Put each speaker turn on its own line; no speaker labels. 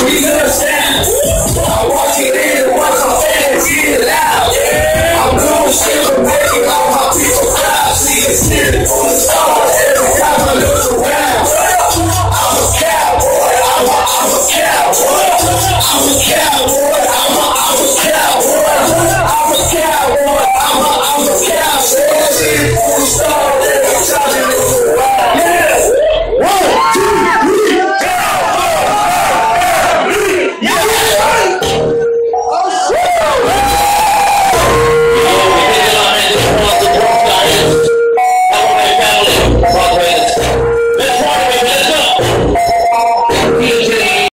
We touchdown. I'm walking in and watch my fans get it out. I'm doing shit for making all my people proud. See the city full of stars.